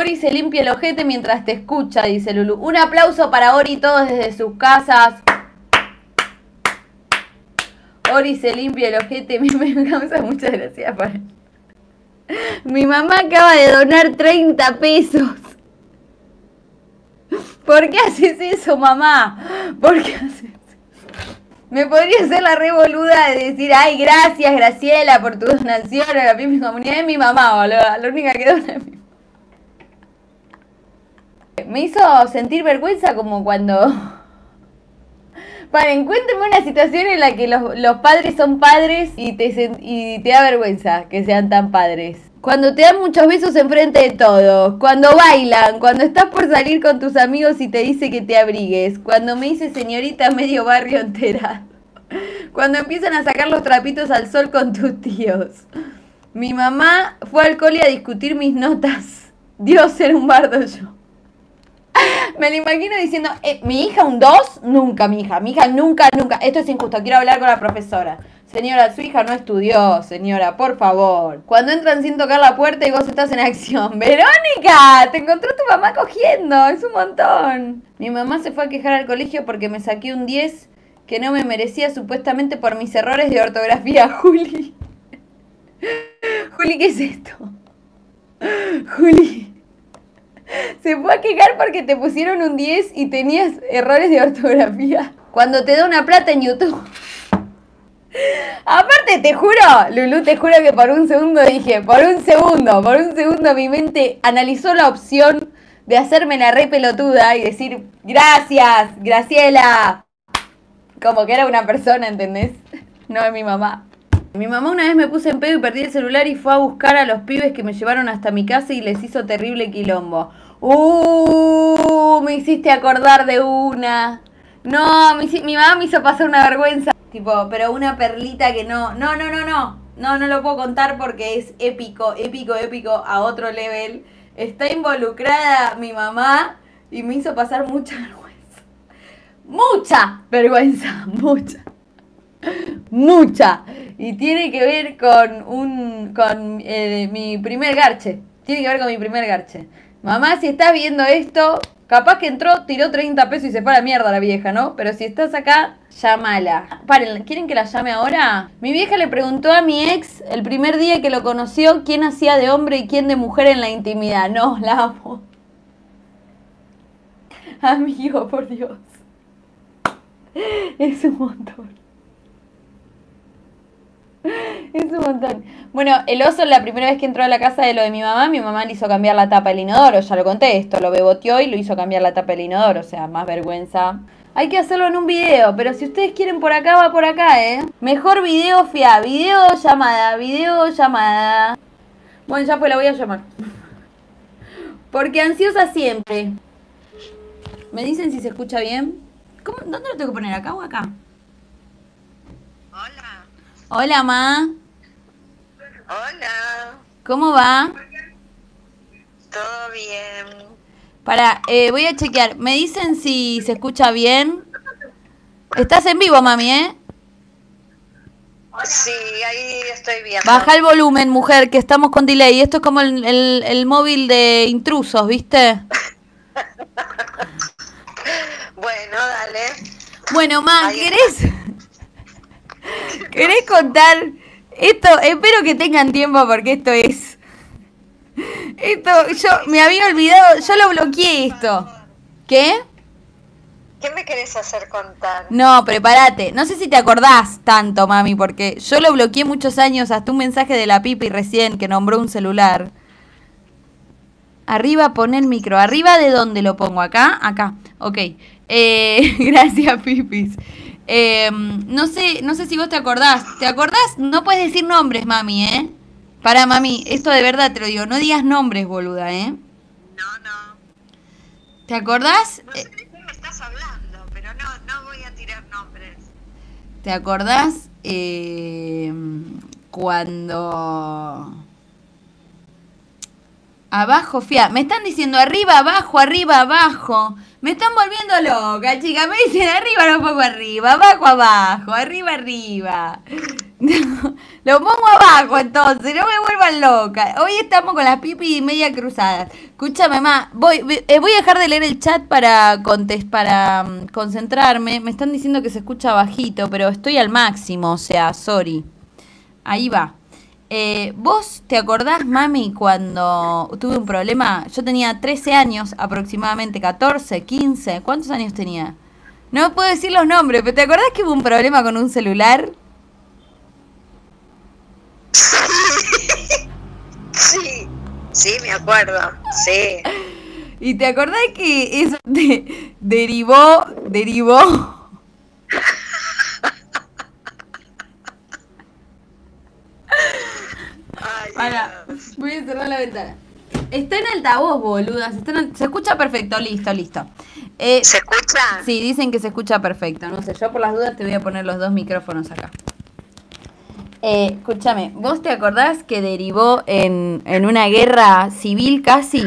Ori se limpia el ojete mientras te escucha, dice Lulu. Un aplauso para Ori, todos desde sus casas. Ori se limpia el ojete, me causa mucha gracia. Mi mamá acaba de donar 30 pesos. ¿Por qué haces eso, mamá? ¿Por qué haces eso? Me podría hacer la re boluda de decir, ay, gracias, Graciela, por tu donación a la Pipi Comunidad. Es mi mamá, boludo. La única que dona es mi mamá. Me hizo sentir vergüenza como cuando... Paren, cuénteme una situación en la que los padres son padres y te da vergüenza que sean tan padres. Cuando te dan muchos besos enfrente de todos, cuando bailan, cuando estás por salir con tus amigos y te dice que te abrigues, cuando me dice señorita medio barrio enterado, cuando empiezan a sacar los trapitos al sol con tus tíos. Mi mamá fue al cole a discutir mis notas. Dios, ser un bardo yo. Me lo imagino diciendo, ¿mi hija un 2? Nunca, mi hija nunca. Esto es injusto, quiero hablar con la profesora. Señora, su hija no estudió, señora, por favor. Cuando entran sin tocar la puerta y vos estás en acción. ¡Verónica! Te encontró tu mamá cogiendo, es un montón. Mi mamá se fue a quejar al colegio porque me saqué un 10 que no me merecía supuestamente por mis errores de ortografía. Juli. Juli, ¿qué es esto? Juli. Se fue a quejar porque te pusieron un 10 y tenías errores de ortografía. Cuando te da una plata en YouTube. Aparte, te juro, Lulu, te juro que por un segundo dije, por un segundo mi mente analizó la opción de hacerme la re pelotuda y decir, gracias, Graciela. Como que era una persona, ¿entendés? No es mi mamá. Mi mamá una vez me puse en pedo y perdí el celular y fue a buscar a los pibes que me llevaron hasta mi casa y les hizo terrible quilombo. Me hiciste acordar de una. No, mi mamá me hizo pasar una vergüenza. Tipo, pero una perlita que no lo puedo contar porque es épico a otro level. Está involucrada mi mamá y me hizo pasar mucha vergüenza. Mucha. Y tiene que ver con mi primer garche. Mamá, si estás viendo esto, capaz que entró, tiró 30 pesos y se fue a la mierda la vieja, ¿no? Pero si estás acá, llámala. Paren, ¿quieren que la llame ahora? Mi vieja le preguntó a mi ex el primer día que lo conoció quién hacía de hombre y quién de mujer en la intimidad. No, la amo. Amigo, por Dios. Es un montón. Bueno, el oso la primera vez que entró a la casa de lo de mi mamá le hizo cambiar la tapa del inodoro. Ya lo conté esto, lo beboteó y lo hizo cambiar la tapa del inodoro. O sea, más vergüenza. Hay que hacerlo en un video, pero si ustedes quieren por acá, va por acá, Mejor video, videollamada. Bueno, ya pues la voy a llamar. Porque ansiosa siempre. ¿Me dicen si se escucha bien? ¿Cómo? ¿Dónde lo tengo que poner? ¿Acá o acá? Hola. Hola, ma. Hola. ¿Cómo va? ¿Todo bien? Voy a chequear. ¿Me dicen si se escucha bien? Estás en vivo, mami, Sí, ahí estoy bien. Baja el volumen, mujer, que estamos con delay. Esto es como el móvil de intrusos, ¿viste? Bueno, dale. Bueno, ma, ¿Querés contar esto? Espero que tengan tiempo porque esto, yo me había olvidado, yo lo bloqueé esto. ¿Qué? ¿Qué me querés hacer contar? No, prepárate. No sé si te acordás tanto, mami, porque yo lo bloqueé muchos años, hasta un mensaje de la Pipi recién que nombró un celular. Arriba pone el micro. ¿Arriba de dónde lo pongo? ¿Acá? Acá. Ok. Gracias, Pipis. No sé si vos te acordás. ¿Te acordás? No puedes decir nombres, mami, Pará, mami, esto de verdad te lo digo. No digas nombres, boluda, No. ¿Te acordás? No sé de qué me estás hablando, pero no voy a tirar nombres. ¿Te acordás cuando... Abajo, me están diciendo arriba, abajo. Me están volviendo loca, chicas. Me dicen arriba, no pongo arriba, abajo. Arriba. Lo pongo abajo entonces, no me vuelvan loca. Hoy estamos con las pipi y media cruzadas. Escúchame, mamá, voy a dejar de leer el chat para concentrarme. Me están diciendo que se escucha bajito, pero estoy al máximo, o sea, sorry. Ahí va. ¿Vos te acordás, mami, cuando tuve un problema? Yo tenía 13 años, aproximadamente 14, 15. ¿Cuántos años tenía? No puedo decir los nombres, pero ¿te acordás que hubo un problema con un celular? Sí, sí, me acuerdo, sí. ¿Y te acordás que eso derivó? Ay, Para, Dios. voy a cerrar la ventana. Está en altavoz, boludas. Se escucha perfecto, listo. ¿Se escucha? Sí, dicen que se escucha perfecto. No sé, yo por las dudas te voy a poner los dos micrófonos acá. Escúchame, ¿vos te acordás que derivó en una guerra civil casi?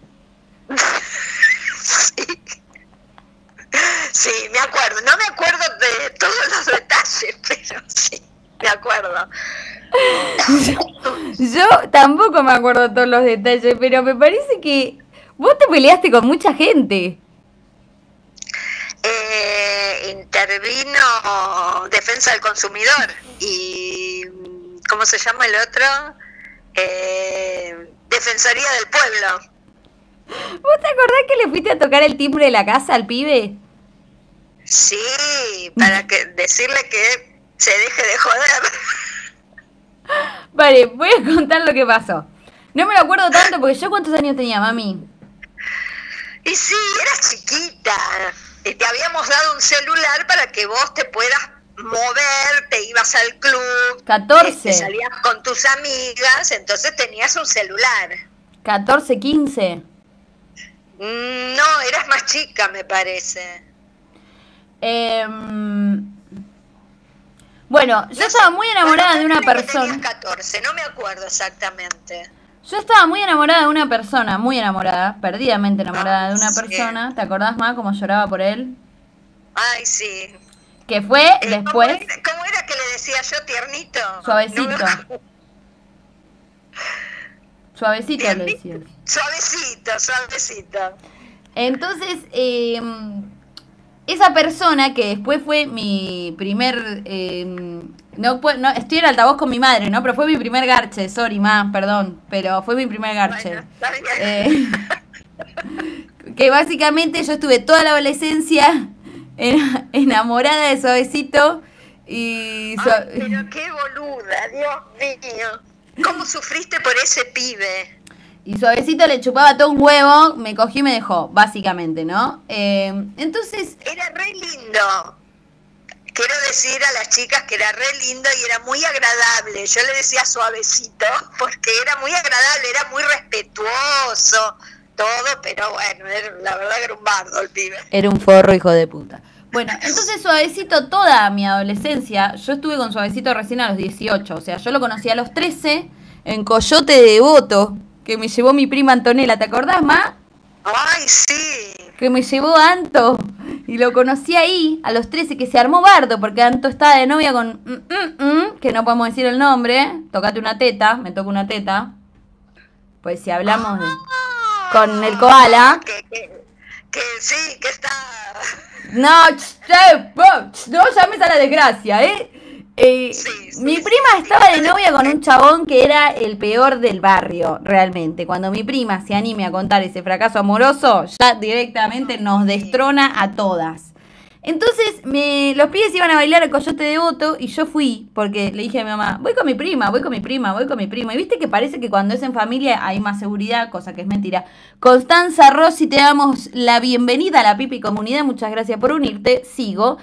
Sí, me acuerdo. No me acuerdo de todos los detalles, pero sí, me acuerdo. Yo tampoco me acuerdo todos los detalles, pero me parece que vos te peleaste con mucha gente. Intervino Defensa del Consumidor y ¿cómo se llama el otro? Defensoría del Pueblo. ¿Vos te acordás que le fuiste a tocar el timbre de la casa al pibe? Sí, para decirle que se deje de joder. Vale, voy a contar lo que pasó. No me lo acuerdo tanto porque yo ¿cuántos años tenía, mami? Y sí, eras chiquita. Y te habíamos dado un celular para que vos te puedas mover, te ibas al club, 14. salías con tus amigas, entonces tenías un celular. 14, 15. No, eras más chica, me parece. Bueno, yo estaba muy enamorada de una persona. Tenías 14, no me acuerdo exactamente. Yo estaba muy enamorada de una persona, muy enamorada, perdidamente enamorada de una Sí. persona. ¿Te acordás, ma, cómo lloraba por él? Ay, sí. Que fue después ¿Cómo era que le decía yo, tiernito? Suavecito. No me acuerdo. Suavecito le Tiernito. decías. Suavecito. Entonces, esa persona que después fue mi primer... no, estoy en altavoz con mi madre, ¿no? Pero fue mi primer garche, sorry, ma, perdón. Pero fue mi primer garche. Bueno, está bien. Que básicamente yo estuve toda la adolescencia enamorada de Suavecito y... Ay, pero qué boluda, Dios mío. ¿Cómo sufriste por ese pibe? Y Suavecito le chupaba todo un huevo, me cogió y me dejó, básicamente, ¿no? Entonces... Era re lindo. Quiero decir a las chicas que era re lindo y era muy agradable. Yo le decía Suavecito porque era muy agradable, era muy respetuoso, todo, pero bueno, la verdad que era un bardo el pibe. Era un forro, hijo de puta. Bueno, entonces Suavecito toda mi adolescencia, yo estuve con Suavecito recién a los 18, o sea, yo lo conocí a los 13 en Coyote de Devoto, que me llevó mi prima Antonella, ¿te acordás, ma? Ay, sí. Que me llevó Anto y lo conocí ahí a los 13, que se armó bardo porque Anto estaba de novia con que no podemos decir el nombre, tocate una teta, me toca una teta, pues si hablamos con el koala. Que sí, que está... No, no llames a la desgracia, ¿eh? Mi prima estaba de novia con un chabón que era el peor del barrio, realmente. Cuando mi prima se anime a contar ese fracaso amoroso, ya directamente nos destrona a todas. Entonces, los pibes iban a bailar al Coyote Devoto y yo fui, porque le dije a mi mamá, voy con mi prima. Y viste que parece que cuando es en familia hay más seguridad, cosa que es mentira. Constanza Rossi, te damos la bienvenida a la Pipi Comunidad, muchas gracias por unirte, sigo.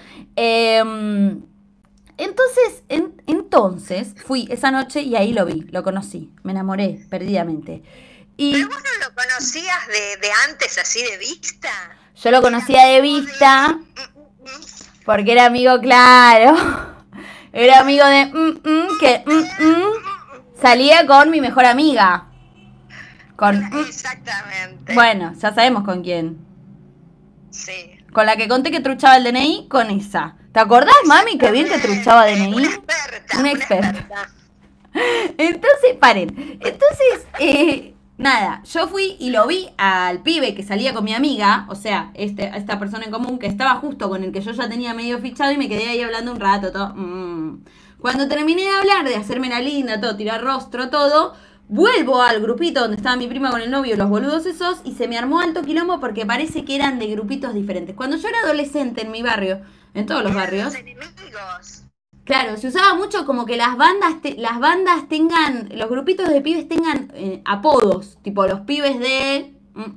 Entonces fui esa noche y ahí lo vi, lo conocí, me enamoré perdidamente. Y ¿Pero vos no lo conocías de antes, así de vista? yo lo conocía de vista porque era amigo, claro. Era amigo de que salía con mi mejor amiga. Con Exactamente. bueno, ya sabemos con quién. Sí. Con la que conté que truchaba el DNI, con esa. ¿Te acordás, mami, que bien que truchaba DNI? Una experta. Entonces, paren. Entonces, nada, yo fui y lo vi al pibe que salía con mi amiga, o sea, esta persona en común que estaba justo con el que yo ya tenía medio fichado y me quedé ahí hablando un rato, todo. Cuando terminé de hablar, de hacerme la linda, todo, tirar rostro, todo, vuelvo al grupito donde estaba mi prima con el novio, los boludos esos, y se me armó alto quilombo porque parece que eran de grupitos diferentes. Cuando yo era adolescente en mi barrio, en todos los barrios, claro, se usaba mucho como que las bandas tengan, los grupitos de pibes tengan apodos, tipo los pibes de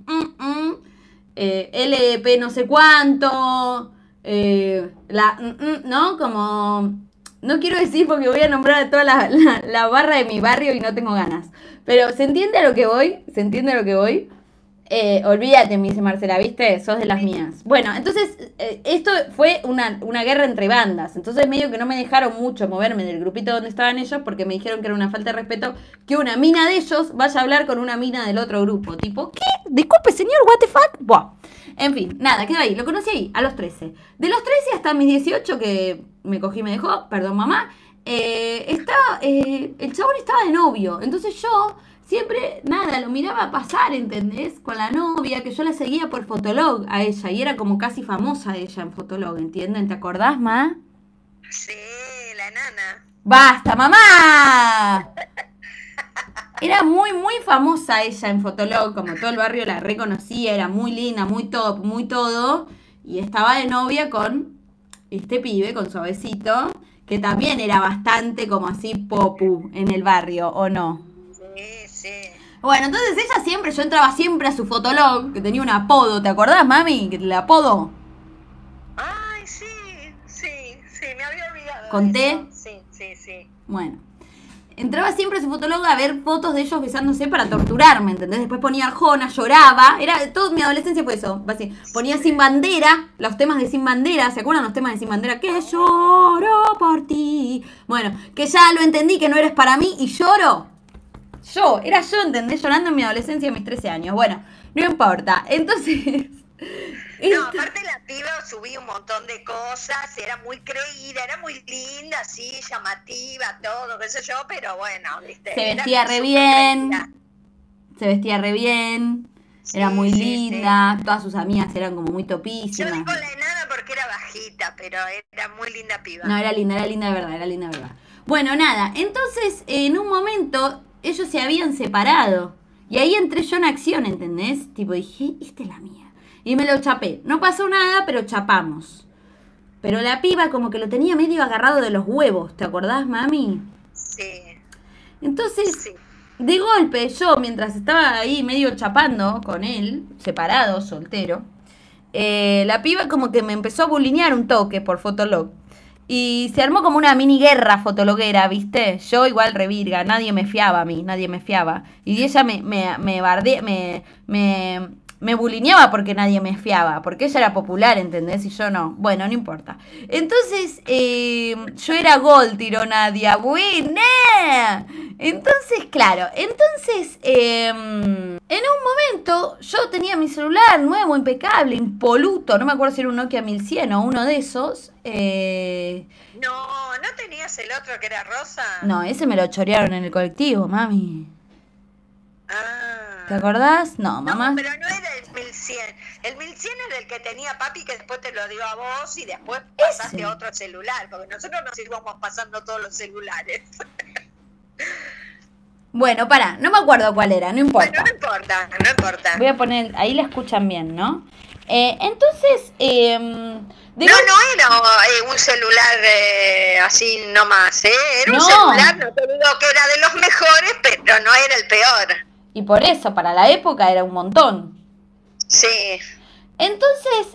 LP no sé cuánto, ¿no? Como, no quiero decir porque voy a nombrar a toda la barra de mi barrio y no tengo ganas, pero ¿se entiende a lo que voy? ¿Se entiende a lo que voy? Olvídate, me dice Marcela, ¿viste? Sos de las mías. Bueno, entonces, esto fue una guerra entre bandas. Entonces, medio que no me dejaron mucho moverme del grupito donde estaban ellos porque me dijeron que era una falta de respeto que una mina de ellos vaya a hablar con una mina del otro grupo. Tipo, ¿qué? Disculpe, señor, what the fuck? Buah. En fin, nada, quedó ahí. Lo conocí ahí, a los 13. De los 13 hasta mis 18, que me cogí y me dejó, perdón, mamá, el chabón estaba de novio. Entonces yo siempre, nada, lo miraba pasar, ¿entendés? Con la novia, que yo la seguía por Fotolog a ella, y era como casi famosa ella en Fotolog, ¿entienden? ¿Te acordás, ma? Sí, la nana. ¡Basta, mamá! Era muy, muy famosa ella en Fotolog, como todo el barrio la reconocía, era muy linda, muy top, muy todo, y estaba de novia con este pibe, con Suavecito, que también era bastante como así popu en el barrio, ¿o no? Sí. Bueno, entonces yo entraba siempre a su Fotolog, que tenía un apodo, ¿te acordás, mami? Que el apodo. Ay, sí, me había olvidado. ¿Conté? Sí. Bueno, entraba siempre a su Fotolog a ver fotos de ellos besándose para torturarme, ¿entendés? Después ponía Arjona, lloraba, toda mi adolescencia fue eso, así. Ponía Sin Bandera, los temas de Sin Bandera, ¿se acuerdan los temas de Sin Bandera? Que lloro por ti. Bueno, que ya lo entendí que no eres para mí y lloro. Era yo, ¿entendés? Llorando en mi adolescencia a mis 13 años. Bueno, no importa. Entonces... No, aparte la piba subía un montón de cosas, era muy creída, era muy linda, sí, llamativa, todo, qué sé yo, pero bueno, ¿viste? Se vestía re bien, era muy linda, todas sus amigas eran como muy topísimas. Yo digo la enana porque era bajita, pero era muy linda piba. No, era linda de verdad, Bueno, nada, entonces en un momento ellos se habían separado y ahí entré yo en acción, ¿entendés? Tipo, dije, esta es la mía. Y me lo chapé. No pasó nada, pero chapamos. Pero la piba como que lo tenía medio agarrado de los huevos, ¿te acordás, mami? Sí. Entonces, de golpe, yo mientras estaba ahí medio chapando con él, separado, soltero, la piba como que me empezó a bulinear un toque por Fotolog. Y se armó como una mini guerra fotologuera, ¿viste? Yo igual revirga, nadie me fiaba a mí, nadie me fiaba. Y ella me bulineaba porque nadie me fiaba, porque ella era popular, ¿entendés? Y yo no. Bueno, no importa. Entonces, yo era gol, tiró Nadia. ¡Buena! Entonces, claro. Entonces, en un momento, yo tenía mi celular nuevo, impecable, impoluto. No me acuerdo si era un Nokia 1100 o uno de esos. No tenías el otro que era rosa. No, ese me lo chorearon en el colectivo, mami. Ah. ¿Te acordás? No, mamá. No, pero no era el 1100. El 1100 era el que tenía papi, que después te lo dio a vos y después pasaste a otro celular, porque nosotros nos íbamos pasando todos los celulares. Bueno, pará, no me acuerdo cuál era, no importa. Bueno, no importa. Voy a poner, ahí la escuchan bien, ¿no? Entonces, no era un celular así nomás, era un celular, no te digo que era de los mejores, pero no era el peor. Y por eso, para la época era un montón. Sí. Entonces,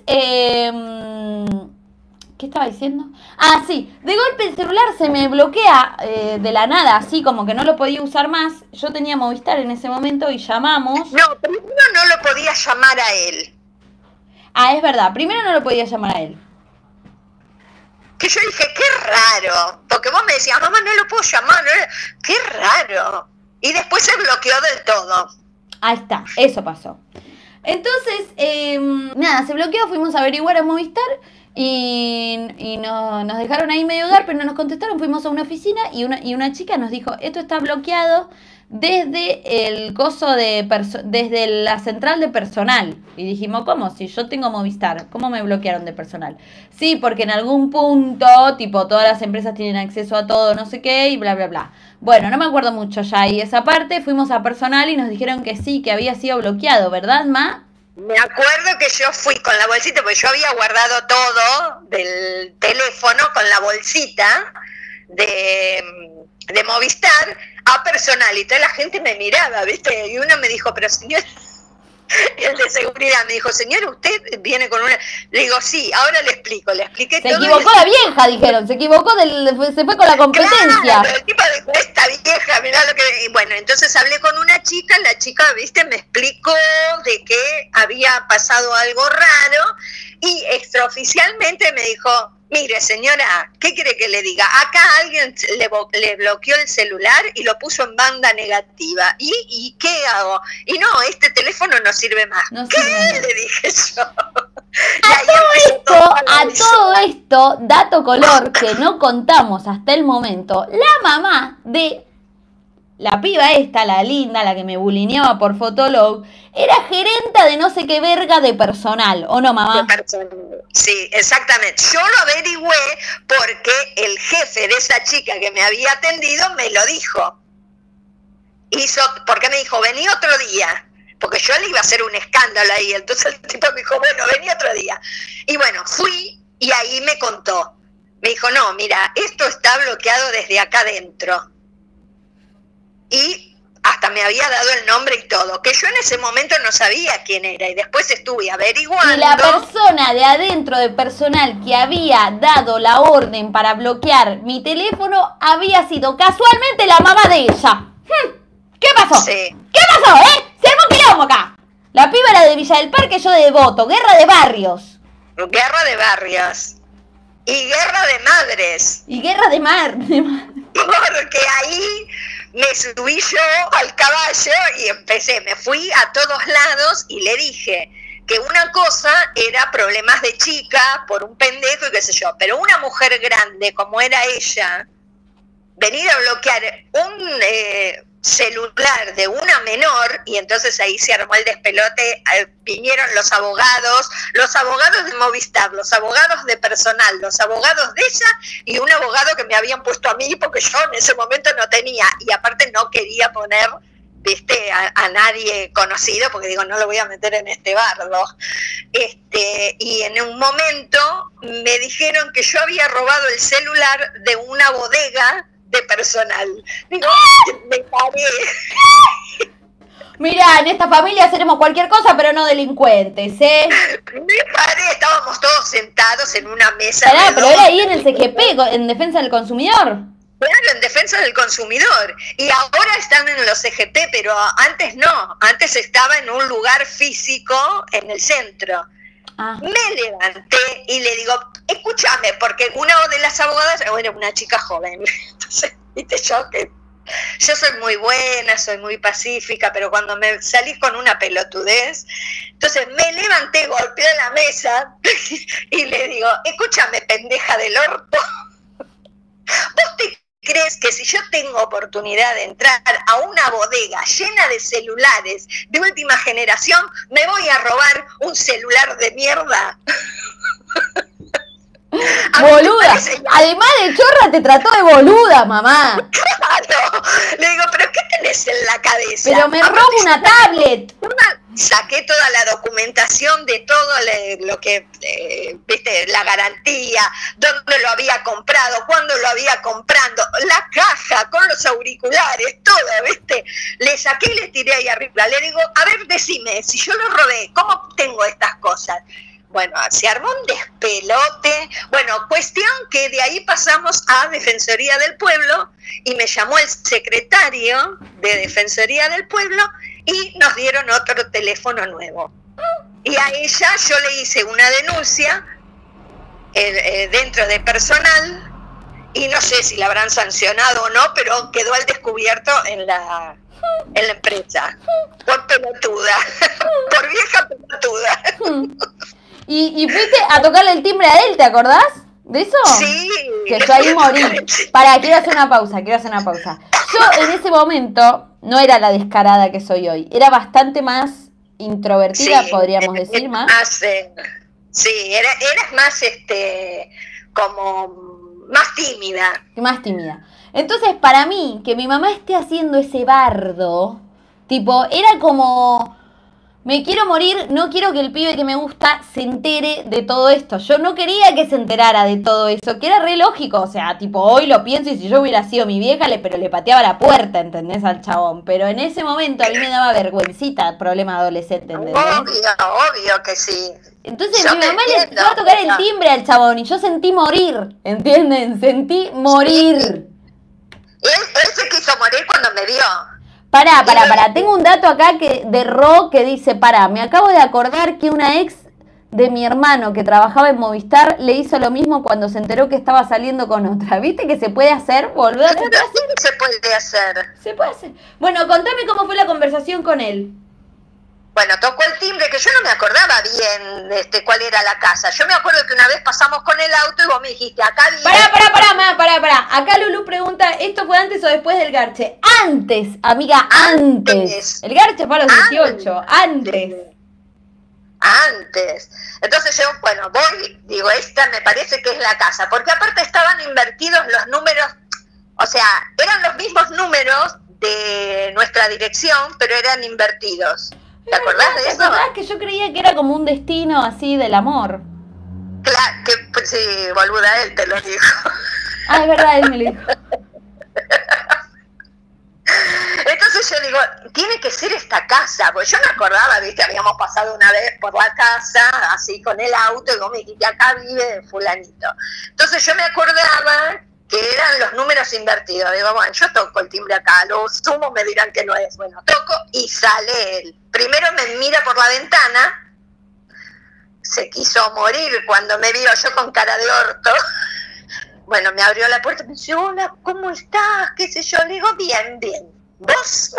¿qué estaba diciendo? Ah, sí, de golpe el celular se me bloquea de la nada, así como que no lo podía usar más. Yo tenía Movistar en ese momento y llamamos. No, primero no lo podía llamar a él. Ah, es verdad, primero no lo podía llamar a él. Que yo dije, qué raro, porque vos me decías, mamá, no lo puedo llamar, qué raro. Y después se bloqueó del todo. Ahí está, eso pasó. Entonces, nada, se bloqueó, fuimos a averiguar a Movistar y nos dejaron ahí medio dar, pero no nos contestaron. Fuimos a una oficina y una chica nos dijo, esto está bloqueado desde el coso desde la central de personal. Y dijimos, ¿cómo? Si yo tengo Movistar, ¿cómo me bloquearon de personal? Sí, porque en algún punto, tipo, todas las empresas tienen acceso a todo, no sé qué, y bla, bla, bla. Bueno, no me acuerdo mucho ya ahí esa parte. Fuimos a personal y nos dijeron que sí, que había sido bloqueado, ¿verdad, Ma? Me acuerdo que yo fui con la bolsita, porque yo había guardado todo del teléfono con la bolsita de Movistar a personal, y toda la gente me miraba, ¿viste? Y uno me dijo, pero señor, el de seguridad me dijo, señor, usted viene con una... Le digo, sí, ahora le expliqué todo. Se equivocó la vieja, dijeron, se equivocó, se fue con la competencia. Claro, el tipo de esta vieja, mirá lo que... Y bueno, entonces hablé con una chica, la chica, ¿viste? Me explicó de que había pasado algo raro, y extraoficialmente me dijo, mire señora, ¿qué quiere que le diga? Acá alguien le bloqueó el celular y lo puso en banda negativa. ¿Y qué hago? Y no, este teléfono no sirve más. No ¿Qué? sirve. Le dije yo. A todo esto, dato color que no contamos hasta el momento, la mamá de la piba esta, la linda, la que me bulineaba por Fotolog, era gerenta de no sé qué verga de personal, ¿o no, mamá? De personal. Sí, exactamente. Yo lo averigüé porque el jefe de esa chica que me había atendido me lo dijo. Porque me dijo, vení otro día. Porque yo le iba a hacer un escándalo ahí. Entonces el tipo me dijo, bueno, vení otro día. Y bueno, fui y ahí me contó. Me dijo, no, mira, esto está bloqueado desde acá adentro. Y hasta me había dado el nombre y todo, que yo en ese momento no sabía quién era, y después estuve averiguando. Y la persona de adentro de personal que había dado la orden para bloquear mi teléfono había sido casualmente la mamá de ella. ¿Qué pasó? Sí. ¿Qué pasó, Se armó quilombo acá. La piba era de Villa del Parque, yo de Devoto. Guerra de barrios. Guerra de barrios. Y guerra de madres. Y guerra de mar. Porque ahí me subí yo al caballo y me fui a todos lados y le dije que una cosa era problemas de chica por un pendejo y qué sé yo, pero una mujer grande como era ella, venir a bloquear un celular de una menor, y entonces ahí se armó el despelote, vinieron los abogados de Movistar, los abogados de personal, los abogados de ella y un abogado que me habían puesto a mí porque yo en ese momento no tenía, y aparte no quería poner, viste, a nadie conocido porque digo, no lo voy a meter en este bardo. Y en un momento me dijeron que yo había robado el celular de una bodega de personal. Digo, me paré. Mirá, en esta familia haremos cualquier cosa, pero no delincuentes, Me paré, estábamos todos sentados en una mesa. Pero era ahí en el CGP, en defensa del consumidor. Claro, en defensa del consumidor. Y ahora están en los CGP, pero antes no. Antes estaba en un lugar físico en el centro. Me levanté y le digo, escúchame, porque una de las abogadas, bueno, una chica joven, entonces, viste, yo soy muy buena, soy muy pacífica, pero cuando me salís con una pelotudez, entonces me levanté, golpeé la mesa y le digo, escúchame, pendeja del orto, ¿vos te crees que si yo tengo oportunidad de entrar a una bodega llena de celulares de última generación, me voy a robar un celular de mierda? Boluda, además de chorra te trató de boluda, mamá. Claro, le digo, pero ¿qué tenés en la cabeza? Pero me robo una tablet. Saqué toda la documentación de todo lo que, viste, la garantía, dónde lo había comprado, cuándo lo había comprado, la caja con los auriculares, todo, viste. Le saqué y le tiré ahí arriba. Le digo, a ver, decime, si yo lo robé, ¿cómo tengo estas cosas? Bueno, se armó un despelote. Bueno, cuestión que de ahí pasamos a Defensoría del Pueblo y me llamó el secretario de Defensoría del Pueblo y nos dieron otro teléfono nuevo. Y a ella yo le hice una denuncia dentro de personal y no sé si la habrán sancionado o no, pero quedó al descubierto en la empresa. Por pelotuda, por vieja pelotuda. Y fuiste a tocarle el timbre a él, ¿te acordás de eso? Sí. Que yo ahí morí. Pará, quiero hacer una pausa. Yo en ese momento no era la descarada que soy hoy. Era bastante más introvertida, Sí, podríamos decir, más. Sí, eras más, como más tímida. Más tímida. Entonces, para mí, que mi mamá esté haciendo ese bardo, tipo, era como... Me quiero morir, no quiero que el pibe que me gusta se entere de todo esto. Yo no quería que se enterara de todo eso, que era re lógico. O sea, tipo, hoy lo pienso y si yo hubiera sido mi vieja, pero le pateaba la puerta, ¿entendés? Al chabón. Pero en ese momento a mí me daba vergüencita, problema adolescente, ¿entendés? Obvio que sí. Entonces mi mamá le fue a tocar el timbre al chabón y yo sentí morir, ¿entienden? Sentí morir. Sí. Él se quiso morir cuando me vio. Pará. Tengo un dato acá de Ro que dice, me acabo de acordar que una ex de mi hermano que trabajaba en Movistar le hizo lo mismo cuando se enteró que estaba saliendo con otra. ¿Viste que se puede hacer, boludo? Se puede hacer. Se puede hacer. Bueno, contame cómo fue la conversación con él. Bueno, tocó el timbre, que yo no me acordaba bien cuál era la casa. Yo me acuerdo que una vez pasamos con el auto y vos me dijiste, acá vive... Pará. Acá Lulú pregunta, ¿esto fue antes o después del garche? Antes, amiga, antes. El garche fue a los 18, antes. Entonces yo, bueno, voy, digo, esta me parece que es la casa, porque aparte estaban invertidos los números, o sea, eran los mismos números de nuestra dirección, pero eran invertidos. ¿Te acordás de eso? ¿Te acordás que yo creía que era como un destino así del amor? Claro, que sí, boluda, él te lo dijo. Ah, es verdad, él me lo dijo. Entonces yo digo, tiene que ser esta casa, porque yo me acordaba, viste, habíamos pasado una vez por la casa, así con el auto, y vos me dijiste, acá vive fulanito. Entonces yo me acordaba que eran los números invertidos. Digo, bueno, yo toco el timbre acá, lo sumo, me dirán que no es. Bueno, toco y sale él. Primero me mira por la ventana, se quiso morir cuando me vio yo con cara de orto. Bueno, me abrió la puerta y me dice, hola, ¿cómo estás? ¿Qué sé yo? Le digo, bien. ¿Vos?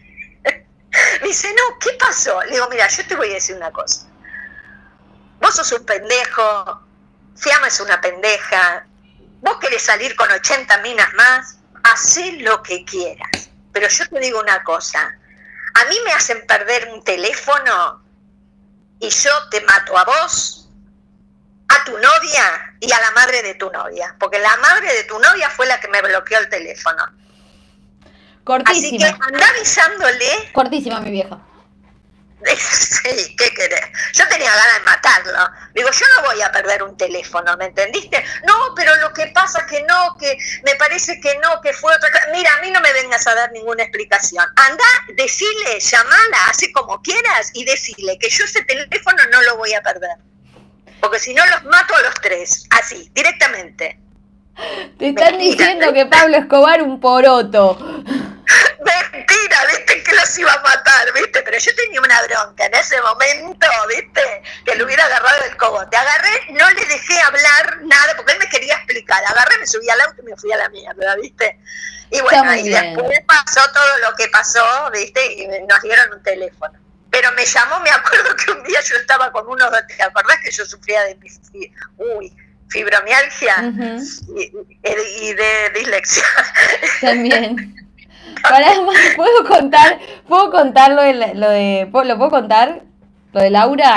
Me dice, no, ¿qué pasó? Le digo, mira, yo te voy a decir una cosa. Vos sos un pendejo, Fiamma es una pendeja, vos querés salir con 80 minas más, hacé lo que quieras. Pero yo te digo una cosa, a mí me hacen perder un teléfono y yo te mato a vos, a tu novia y a la madre de tu novia, porque la madre de tu novia fue la que me bloqueó el teléfono. Cortísima. Así que anda avisándole. Cortísima, mi vieja. Sí, ¿qué querés? Yo tenía ganas de matarlo. Digo, yo no voy a perder un teléfono, ¿me entendiste? No, pero lo que pasa es que no, que me parece que no, que fue otra cosa. Mira, a mí no me vengas a dar ninguna explicación. Anda, decile, llamala, hace como quieras y decile que yo ese teléfono no lo voy a perder. Porque si no los mato a los tres, así, directamente. Te están diciendo que Pablo Escobar un poroto. Mentira, viste, que los iba a matar, viste, pero yo tenía una bronca en ese momento, viste, que lo hubiera agarrado del cogote. Agarré, no le dejé hablar nada, porque él me quería explicar. Agarré, me subí al auto y me fui a la mierda, viste. Y bueno, y después pasó todo lo que pasó, viste, y nos dieron un teléfono. Pero me llamó, me acuerdo que un día yo estaba con unos, ¿te acordás que yo sufría de fibromialgia y de dislexia? También. ¿Puedo contar ¿lo puedo contar? ¿Lo de Laura?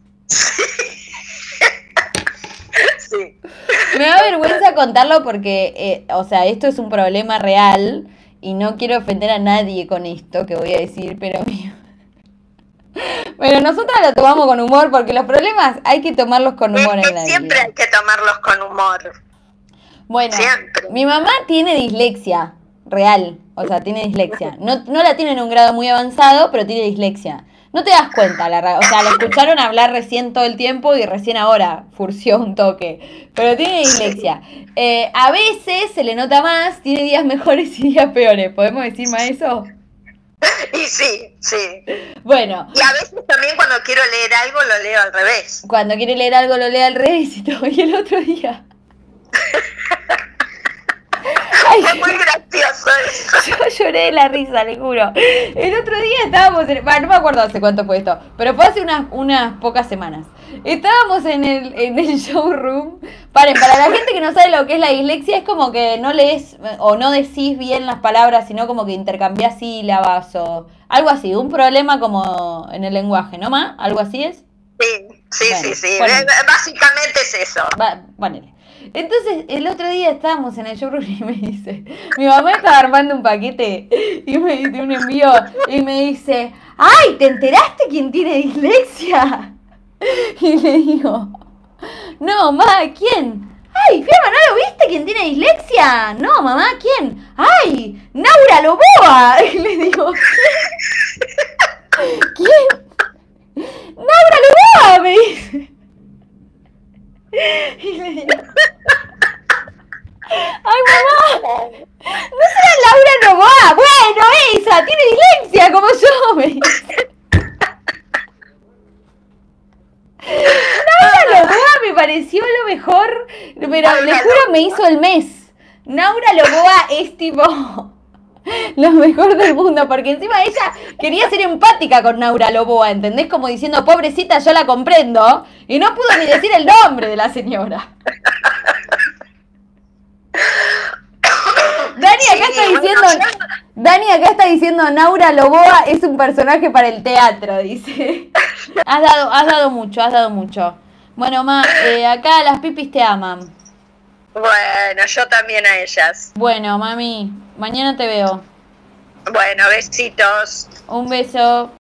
Sí. Me da vergüenza contarlo porque, o sea, esto es un problema real y no quiero ofender a nadie con esto que voy a decir, pero bueno, nosotras lo tomamos con humor porque los problemas hay que tomarlos con humor en la vida. Siempre hay que tomarlos con humor. Bueno, siempre. Mi mamá tiene dislexia real, o sea, tiene dislexia. No la tiene en un grado muy avanzado, pero tiene dislexia. No te das cuenta, o sea, la escucharon hablar recién todo el tiempo y recién ahora furció un toque, pero tiene dislexia. A veces se le nota más, tiene días mejores y días peores, ¿podemos decir más eso? Y sí. Bueno. Y a veces también cuando quiero leer algo lo leo al revés. Cuando quiere leer algo lo lee al revés y todo. Y el otro día. Fue muy gracioso eso. Yo lloré de la risa, le juro. El otro día estábamos no me acuerdo hace cuánto fue esto, pero fue hace unas pocas semanas. Estábamos en el showroom. Para la gente que no sabe lo que es la dislexia, es como que no lees o no decís bien las palabras, sino como que intercambiás sílabas o algo así. Un problema como en el lenguaje, ¿no, Ma? ¿Algo así es? Sí. Bueno. Básicamente es eso. Ponele. Entonces, el otro día estábamos en el showroom y me dice, mi mamá estaba armando un paquete y me dice un envío y me dice, ¡ay! ¿Te enteraste quién tiene dislexia? Y le digo, no, mamá, ¿quién? ¡Ay, Fiamma, ¿no lo viste quién tiene dislexia? No, mamá, ¿quién? ¡Ay! ¡Naura Loboa! Y le digo, ¿quién? ¡Naura Loboa! Me dice. Y le digo, ¡ay, mamá! ¿No será Laura Novoa? Bueno, esa, tiene dislexia como yo, me dice. Naura Loboa me pareció lo mejor, pero le juro me hizo el mes. Naura Loboa es tipo lo mejor del mundo, porque encima ella quería ser empática con Naura Loboa, ¿entendés? Como diciendo, pobrecita, yo la comprendo, y no pudo ni decir el nombre de la señora. Dani acá está diciendo Naura Loboa es un personaje para el teatro, dice. Has dado mucho. Bueno, Ma, acá las pipis te aman. Bueno, yo también a ellas. Bueno, mami, mañana te veo. Bueno, besitos. Un beso.